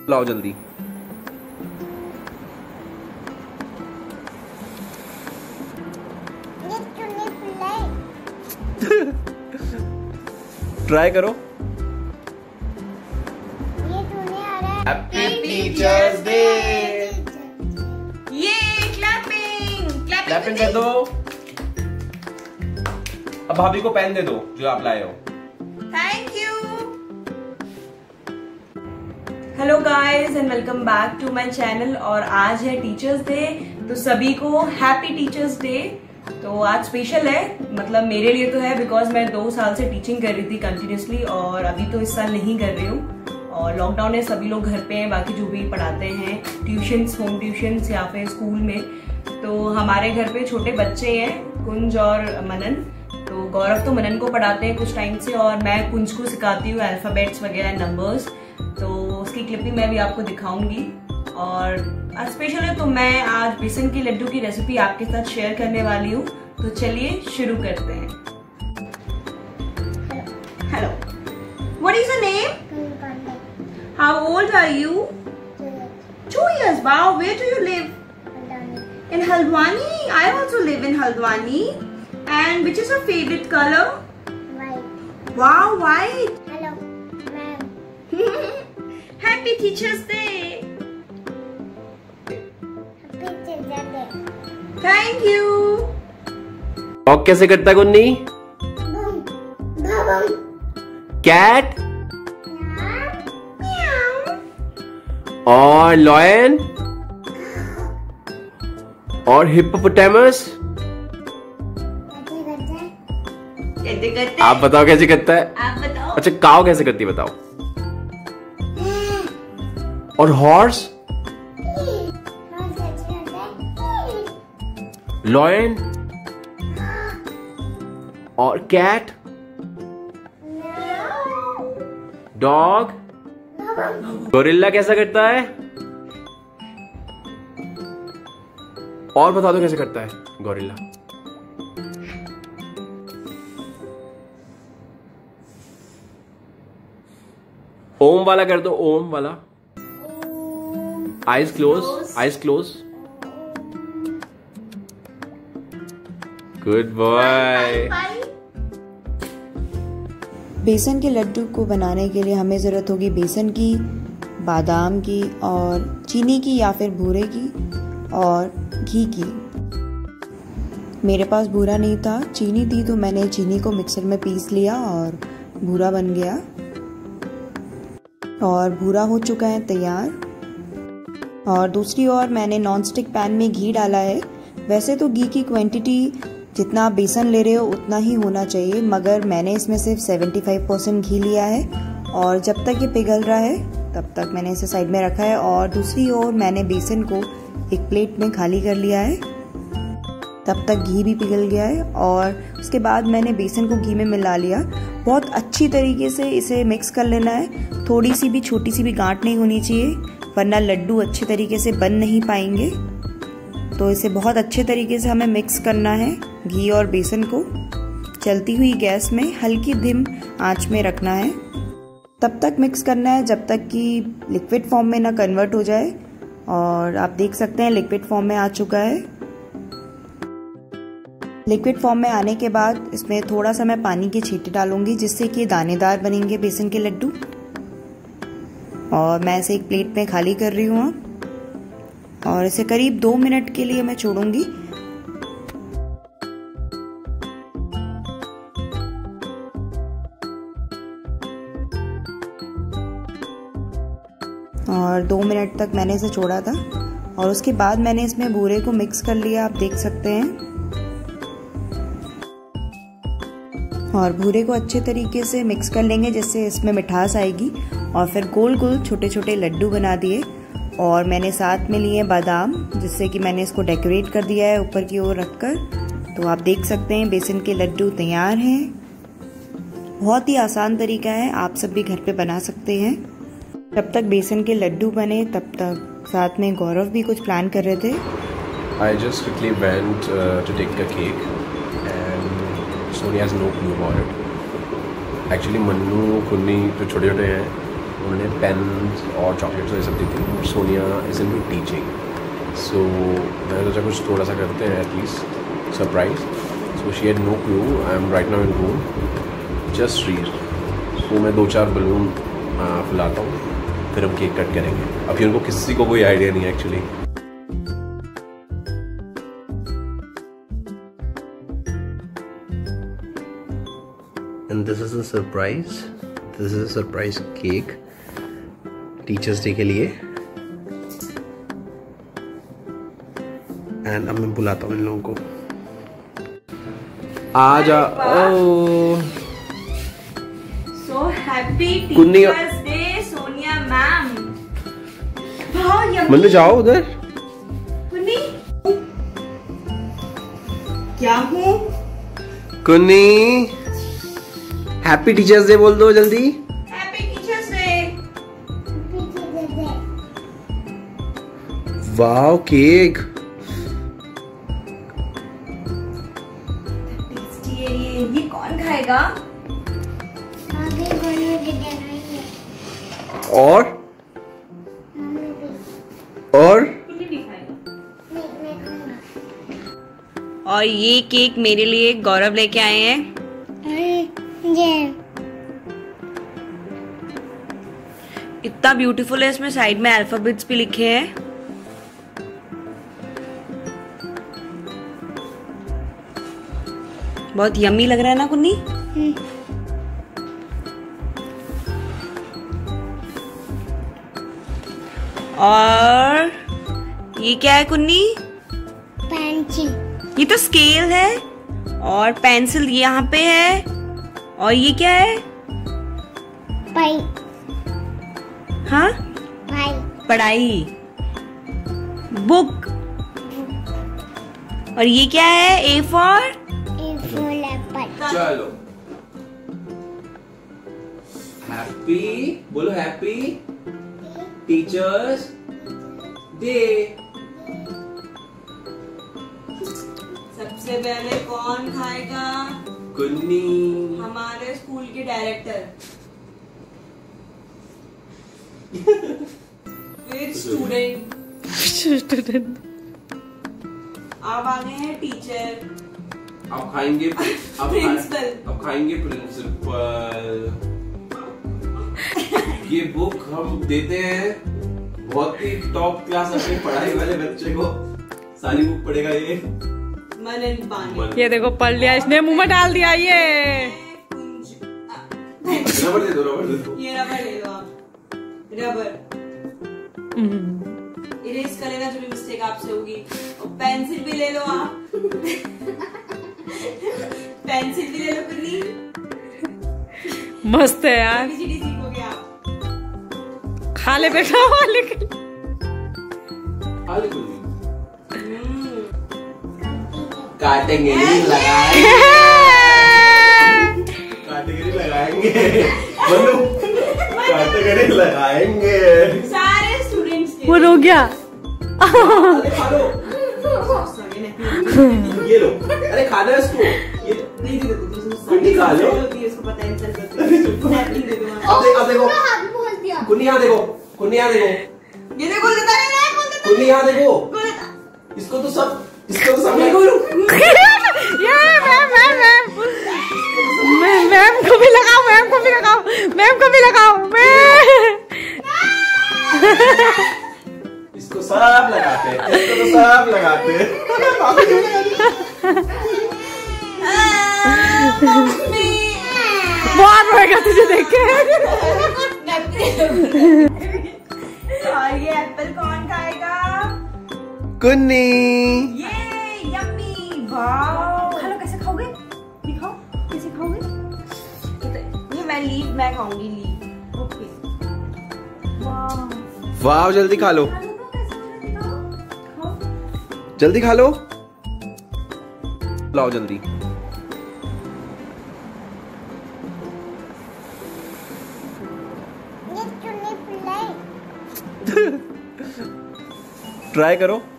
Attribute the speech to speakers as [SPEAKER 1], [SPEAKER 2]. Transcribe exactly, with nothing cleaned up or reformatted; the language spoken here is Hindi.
[SPEAKER 1] लाओ जल्दी। ट्राई करो। Happy Teachers' Day.
[SPEAKER 2] ये क्लैपिंग
[SPEAKER 1] क्लैपिंग कर दो। अब भाभी को पेन दे दो जो आप लाए हो।
[SPEAKER 2] Thank you. Hello guys and welcome back to my channel. और आज है टीचर्स डे, तो सभी को हैप्पी टीचर्स डे। तो आज स्पेशल है, मतलब मेरे लिए तो है बिकॉज मैं दो साल से टीचिंग कर रही थी कंटिन्यूसली और अभी तो इस साल नहीं कर रही हूँ। और लॉकडाउन है, सभी लोग घर पे हैं, बाकी जो भी पढ़ाते हैं ट्यूशन्स, होम ट्यूशन्स या फिर स्कूल में। तो हमारे घर पे छोटे बच्चे हैं, कुंज और मनन। तो गौरव तो मनन को पढ़ाते हैं कुछ टाइम से और मैं कुंज को सिखाती हूँ अल्फाबेट्स वगैरह, नंबर्स। तो उसकी क्लिप भी मैं भी आपको दिखाऊंगी। और आज स्पेशल है तो मैं आज बेसन के लड्डू की रेसिपी आपके साथ शेयर करने वाली हूँ। तो चलिए शुरू करते हैं। Hello, what is your name? How old are you? Two years. Wow, where do you live? In Haldwani. I also live in Haldwani. And which is your favorite color?
[SPEAKER 3] White.
[SPEAKER 2] Wow, white.
[SPEAKER 3] Hello, ma'am.
[SPEAKER 2] Happy Teachers Day.
[SPEAKER 3] Happy Teacher's Day.
[SPEAKER 2] Thank you.
[SPEAKER 1] Dog कैसे करता है Gunni?
[SPEAKER 3] Boom. Boom.
[SPEAKER 1] Cat
[SPEAKER 3] Meow.
[SPEAKER 1] और लॉयन और हिप्पोपोटामस।
[SPEAKER 3] कैसे करते हैं?
[SPEAKER 2] कैसे करते
[SPEAKER 1] आप बताओ कैसे करता है?
[SPEAKER 2] आप बताओ।
[SPEAKER 1] अच्छा, काव कैसे करती है बताओ? और हॉर्स,
[SPEAKER 3] कौन से अच्छे करते हैं?
[SPEAKER 1] लॉयन और कैट,
[SPEAKER 3] Meow.
[SPEAKER 1] डॉग, गोरिल्ला कैसा करता है? और बता दो कैसे करता है गोरिल्ला? ओम वाला कर दो, ओम वाला। Eyes close, eyes close. Good boy.
[SPEAKER 4] बेसन के लड्डू को बनाने के लिए हमें ज़रूरत होगी बेसन की, बादाम की और चीनी की या फिर भूरे की और घी की। मेरे पास भूरा नहीं था, चीनी थी, तो मैंने चीनी को मिक्सर में पीस लिया और भूरा बन गया। और भूरा हो चुका है तैयार। और दूसरी ओर मैंने नॉनस्टिक पैन में घी डाला है। वैसे तो घी की क्वांटिटी जितना आप बेसन ले रहे हो उतना ही होना चाहिए, मगर मैंने इसमें सिर्फ पचहत्तर परसेंट घी लिया है। और जब तक ये पिघल रहा है तब तक मैंने इसे साइड में रखा है। और दूसरी ओर मैंने बेसन को एक प्लेट में खाली कर लिया है। तब तक घी भी पिघल गया है और उसके बाद मैंने बेसन को घी में मिला लिया। बहुत अच्छी तरीके से इसे मिक्स कर लेना है। थोड़ी सी भी छोटी सी भी गांठ नहीं होनी चाहिए, वरना लड्डू अच्छे तरीके से बन नहीं पाएंगे। तो इसे बहुत अच्छे तरीके से हमें मिक्स करना है, घी और बेसन को। चलती हुई गैस में हल्की धीम आंच में रखना है। तब तक मिक्स करना है जब तक कि लिक्विड फॉर्म में ना कन्वर्ट हो जाए। और आप देख सकते हैं लिक्विड फॉर्म में आ चुका है। लिक्विड फॉर्म में आने के बाद इसमें थोड़ा सा मैं पानी के छींटे डालूंगी जिससे कि दानेदार बनेंगे बेसन के लड्डू। और मैं इसे एक प्लेट में खाली कर रही हूँ और इसे करीब दो मिनट के लिए मैं छोड़ूंगी। और दो मिनट तक मैंने इसे छोड़ा था और उसके बाद मैंने इसमें भूरे को मिक्स कर लिया, आप देख सकते हैं। और भूरे को अच्छे तरीके से मिक्स कर लेंगे जिससे इसमें मिठास आएगी। और फिर गोल गोल छोटे छोटे लड्डू बना दिए। और मैंने साथ में लिए बादाम, जिससे कि मैंने इसको डेकोरेट कर दिया है ऊपर की ओर रखकर। तो आप देख सकते हैं बेसन के लड्डू तैयार हैं। बहुत ही आसान तरीका है, आप सब भी घर पे बना सकते हैं। जब तक बेसन के लड्डू बने तब तक साथ में गौरव भी कुछ प्लान कर रहे थे।
[SPEAKER 1] I just quickly went uh, to take the cake and Sonia has no clue about it. Actually Mannu कुन्नी जो छोटे छोटे हैं उन्होंने पेन और चॉकलेट्स ये सब दी थी। Sonia is in teaching, so मैंने सोचा कुछ थोड़ा सा करते हैं at least surprise. So she had no clue I am right now in room just read. So मैं दो चार बलून फुलाता हूँ, फिर हम केक कट करेंगे। अभी उनको किसी को कोई आइडिया नहीं है actually. And this is a surprise. This is a surprise cake Teachers' Day के लिए। एंड अब मैं बुलाता हूँ इन लोगों को। आ जा। Oh
[SPEAKER 2] so happy Teachers' Day Sonia ma'am.
[SPEAKER 1] Mannu जाओ उधर।
[SPEAKER 2] कुन्नी क्या हूँ?
[SPEAKER 1] कुन्नी हैप्पी टीचर्स डे बोल दो जल्दी।
[SPEAKER 2] Happy Teachers' Day.
[SPEAKER 1] Wow cake
[SPEAKER 2] tasty है ये। ये कौन खाएगा?
[SPEAKER 1] और और
[SPEAKER 2] कुन्नी भी खाएगा। और ये केक मेरे लिए गौरव लेके आए हैं। इतना ब्यूटीफुल है, इसमें साइड में अल्फाबेट्स भी लिखे हैं। बहुत यम्मी लग रहा है ना कुन्नी? और ये क्या है कुन्नी?
[SPEAKER 3] पेंसिल।
[SPEAKER 2] ये तो स्केल है और पेंसिल यहाँ पे है। और ये क्या है?
[SPEAKER 3] पाई।
[SPEAKER 2] हाँ
[SPEAKER 3] पाई।
[SPEAKER 2] पढ़ाई, बुक। और ये क्या है? A for
[SPEAKER 3] apple.
[SPEAKER 1] चलो हैप्पी बोलो, हैप्पी टीचर्स डे।
[SPEAKER 2] सबसे पहले कौन खाएगा?
[SPEAKER 1] कुन्नी।
[SPEAKER 2] हमारे स्कूल के डायरेक्टर, फिर स्टूडेंट, स्टूडेंट। अब आ गए हैं टीचर।
[SPEAKER 1] अब खाएंगे अब
[SPEAKER 2] प्रिंसिपल।
[SPEAKER 1] अब खाएंगे प्रिंसिपल। ये बुक हम देते हैं बहुत ही टॉप क्लास अपनी पढ़ाई वाले बच्चे को। सारी बुक पढ़ेगा ये।
[SPEAKER 2] मन एंड पानी।
[SPEAKER 5] ये देखो पढ़ लिया इसने, मुंह में डाल दिया ये।
[SPEAKER 1] रबर दे दो, रबर दे दो।
[SPEAKER 2] ये रबर ले लो आप। रबर इरेज कर लेना जो भी मिस्टेक आपसे होगी। और पेंसिल भी ले लो आप। पेंसिल भी ले लो कुन्नी।
[SPEAKER 5] मस्त है यार।
[SPEAKER 2] एबीसीडी सीखोगे आप।
[SPEAKER 5] खा ले बेटा। लेकिन
[SPEAKER 1] आलू कुन्नी काटेंगे नहीं, लगाएंगे। काटेंगे नहीं, लगाएंगे। मनु काटेंगे नहीं, लगाएंगे।
[SPEAKER 2] सारे स्टूडेंट्स के।
[SPEAKER 5] वो रो गया।
[SPEAKER 1] अरे खा लो। ये लो। अरे खाना है इसको। ये
[SPEAKER 2] नहीं दे दो।
[SPEAKER 1] कुन्नी खा लो।
[SPEAKER 2] इसको पता है इंसल्ट करते हैं। दे दो।
[SPEAKER 1] अब देखो, अब देखो। कुन्नी यहाँ देखो, कुन्नी यहाँ देखो।
[SPEAKER 2] ये देखो देता है ना, खोल देता है।
[SPEAKER 1] कुन्नी यहाँ देखो।
[SPEAKER 2] खोल देता।
[SPEAKER 1] इसको तो सब इसको तो सब
[SPEAKER 5] ये ma'am ma'am ma'am ma'am ma'am को भी लगाओ, मैम को भी लगाओ, मैम को भी लगाओ। मैम
[SPEAKER 1] इसको सब लगाते हैं, इसको तो सब लगाते हैं।
[SPEAKER 5] बहुत रोएगा तुझे देख के।
[SPEAKER 2] और ये एप्पल कौन खाएगा?
[SPEAKER 1] कुन्नी।
[SPEAKER 2] ये यम्मी। वाओ। खा लो। कैसे खाओगे? दिखाओ कैसे खाओगे। ये मैं लीव मैं खाऊंगी लीव। ओके। वाह
[SPEAKER 1] वाह जल्दी खा लो,
[SPEAKER 2] खा लो तो कैसे होगा दिखाओ। खाओ।
[SPEAKER 1] जल्दी खा लो। लाओ जल्दी। ट्राई करो।